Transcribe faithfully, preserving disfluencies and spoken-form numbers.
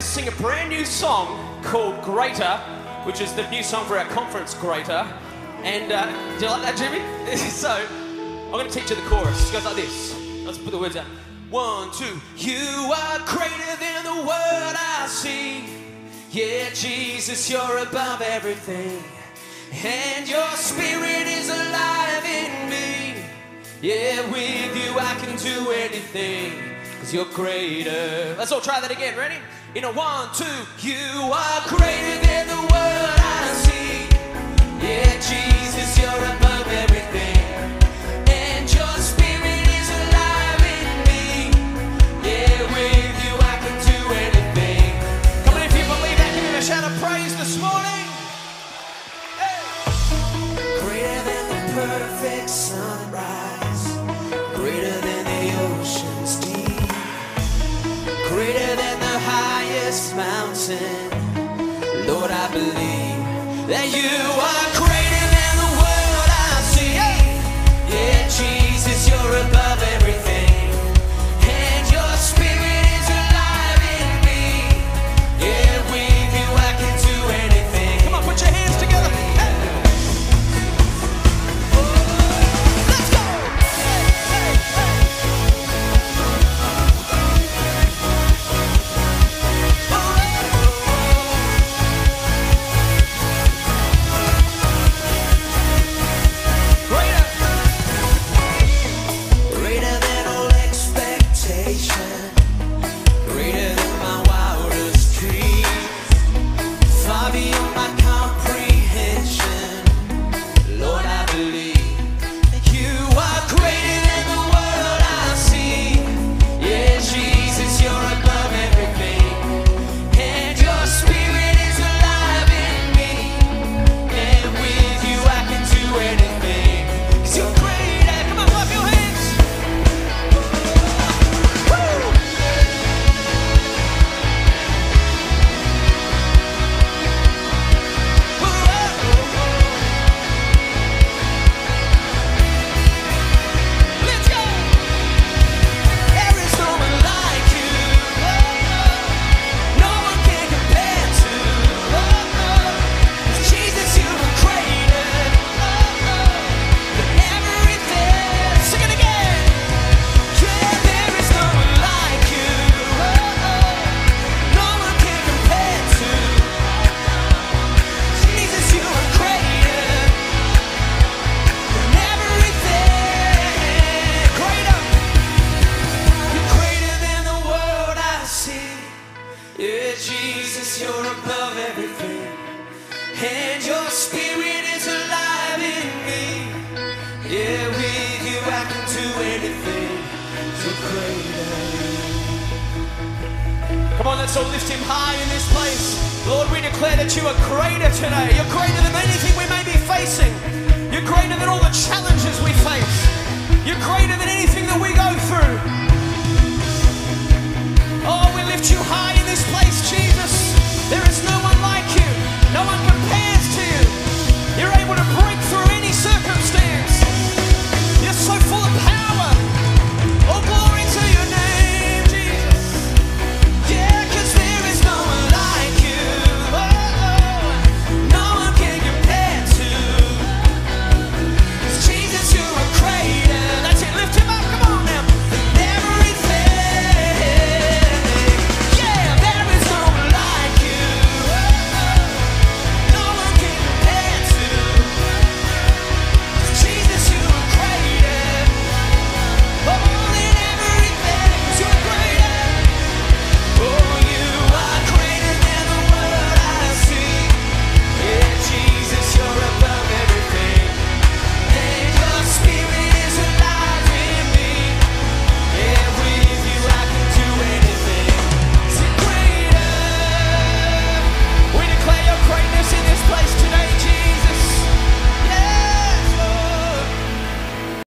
sing a brand new song called Greater, which is the new song for our conference, Greater. And uh, do you like that, Jimmy? So, I'm going to teach you the chorus. It goes like this. Let's put the words out. One, two. You are greater than the world I see. Yeah, Jesus, you're above everything. And your spirit is alive in me. Yeah, with you I can do anything, 'cause you're greater. Let's all try that again, ready? In a one, two. You are greater than the world I see. Yeah, Jesus, you're above everything. And your spirit is alive in me. Yeah, with you I can do anything. Come on, if you believe that, give him a shout of praise this morning. Hey. Greater than the perfect sunrise, greater than the ocean's deep, greater than the highest mountain. Lord, I believe that you are greater than the world I see. Yeah, Jesus, you're above everything. And your spirit is alive in me. Yeah, with you I can do anything. Come on, put your hands together. Hey. Let's go. Hey, hey, hey. You're above everything, and your spirit is alive in me. Yeah, with you I can do anything. You're greater. Come on, let's all lift him high in this place. Lord, we declare that you are greater today. You're greater than anything we may be facing. You're greater than all the challenges we face. You're greater than anything that we go through. Oh, we lift you high.